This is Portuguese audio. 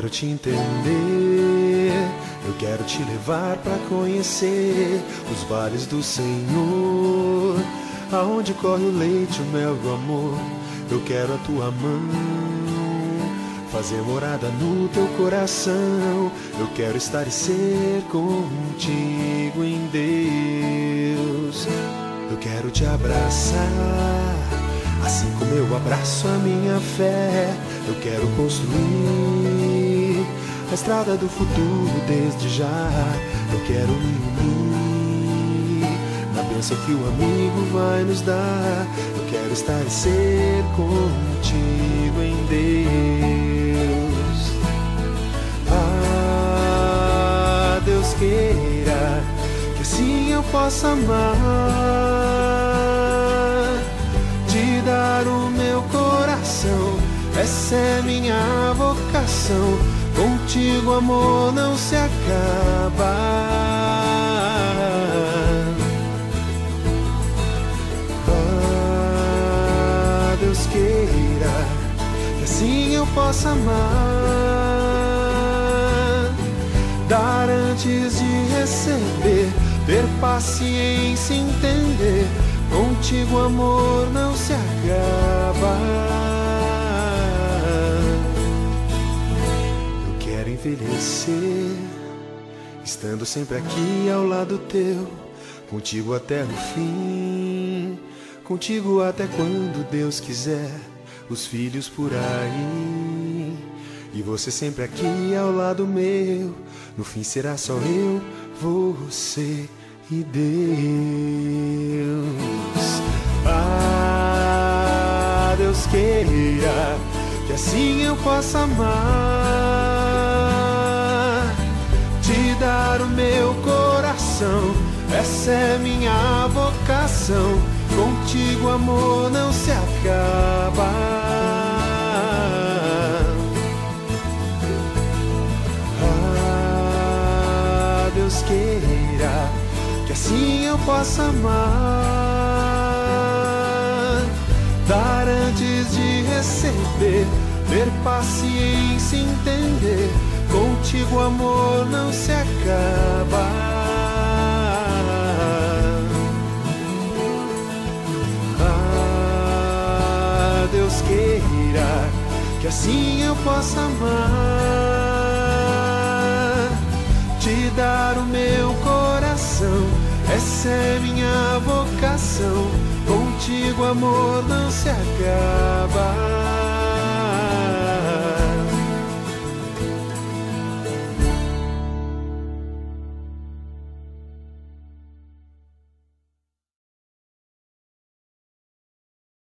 quero te entender, eu quero te levar para conhecer os vales do Senhor, aonde corre o leite, o mel e o amor. Eu quero a tua mão, fazer morada no teu coração. Eu quero estar e ser contigo em Deus. Eu quero te abraçar, assim como eu abraço a minha fé. Eu quero construir a estrada do futuro desde já. Eu quero me unir na bênção que o amigo vai nos dar. Eu quero estar e ser contigo em Deus. Ah, Deus queira que assim eu possa amar, te dar o meu coração. Essa é minha vocação, contigo amor não se acaba. Ah, Deus queira que assim eu possa amar, dar antes de receber, ter paciência e entender, contigo amor não se acaba. Envelhecer, estando sempre aqui ao lado teu, contigo até o fim, contigo até quando Deus quiser, os filhos por aí, e você sempre aqui ao lado meu. No fim será só eu, você e Deus. Ah, Deus queira que assim eu possa amar, te dar o meu coração. Essa é minha vocação, contigo amor não se acaba. Ah, Deus queira que assim eu possa amar, dar antes de receber, ter paciência e entender, contigo amor não se acaba. Ah, Deus queira que assim eu possa amar, te dar o meu coração. Essa é minha vocação, contigo amor não se acaba.